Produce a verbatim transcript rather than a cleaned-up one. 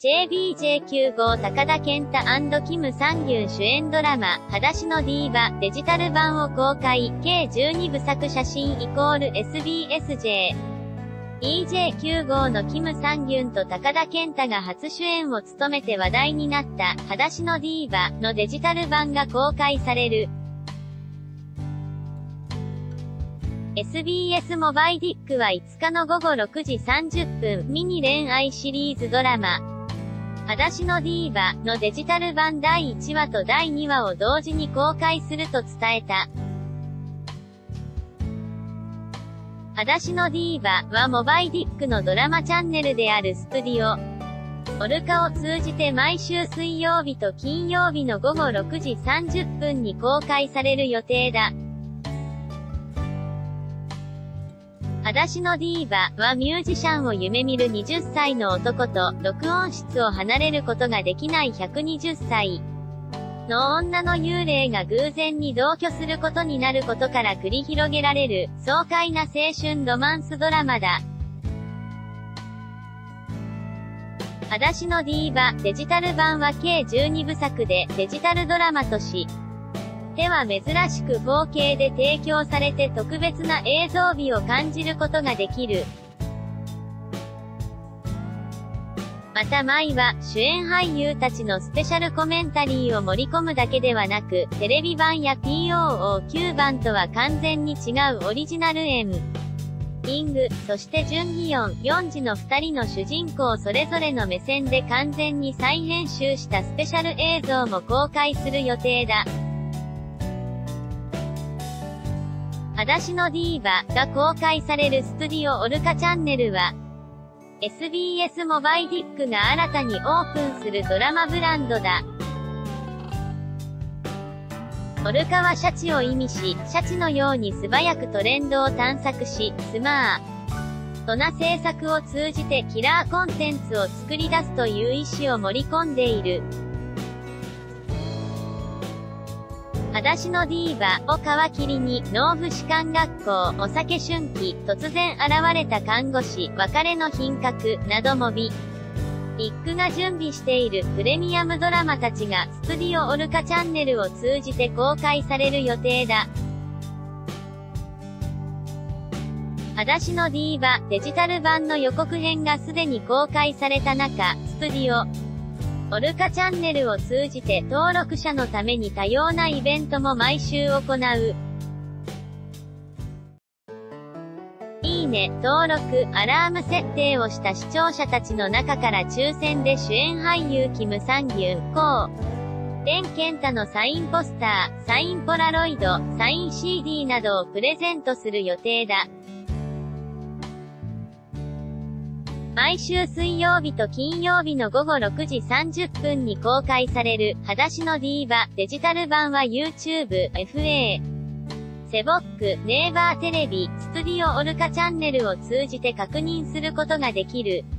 ジェービージェーきゅうごう高田健太&キム・サンギュン主演ドラマ、裸足のディーバ、デジタル版を公開、計じゅうにぶさく写真イコール エスビーエスジェー。イージェーきゅうごうのキム・サンギュンと高田健太が初主演を務めて話題になった、裸足のディーバのデジタル版が公開される。エスビーエス モバイディックはいつかのごごろくじさんじゅっぷん、ミニ恋愛シリーズドラマ、裸足のディーバのデジタル版だいいちわとだいにわを同時に公開すると伝えた。裸足のディーバはモバイディックのドラマチャンネルであるストゥディオオルカを通じて毎週水曜日と金曜日のごごろくじさんじゅっぷんに公開される予定だ。裸足のディーバはミュージシャンを夢見るはたちの男と録音室を離れることができないひゃくはたちの女の幽霊が偶然に同居することになることから繰り広げられる爽快な青春ロマンスドラマだ。裸足のディーバデジタル版は計じゅうにぶさくでデジタルドラマとし、では珍しく フォーケー で提供されて特別な映像美を感じることができる。また舞は主演俳優たちのスペシャルコメンタリーを盛り込むだけではなく、テレビ版や ピーオーオーきゅう 版とは完全に違うオリジナルエンディング、そしてジュンギヨン、ヨンジのふたりの主人公それぞれの目線で完全に再編集したスペシャル映像も公開する予定だ。裸足のディーバが公開されるストゥディオオルカチャンネルは、エスビーエス モバイディックが新たにオープンするドラマブランドだ。オルカはシャチを意味し、シャチのように素早くトレンドを探索し、スマートな制作を通じてキラーコンテンツを作り出すという意思を盛り込んでいる。裸足のディーバを皮切りに、農夫士官学校、お酒春季、突然現れた看護師、別れの品格、などもビッグが準備しているプレミアムドラマたちが、ストゥディオオルカチャンネルを通じて公開される予定だ。裸足のディーバデジタル版の予告編がすでに公開された中、ストゥディオオルカチャンネルを通じて登録者のために多様なイベントも毎週行う。いいね、登録、アラーム設定をした視聴者たちの中から抽選で主演俳優キム・サンギュン、コウ・レン・ケンタのサインポスター、サインポラロイド、サイン シーディー などをプレゼントする予定だ。毎週水曜日と金曜日のごごろくじさんじゅっぷんに公開される、裸足のディーバデジタル版は YouTube、エフエー、セボック、ネイバーテレビ、ストゥディオオルカチャンネルを通じて確認することができる。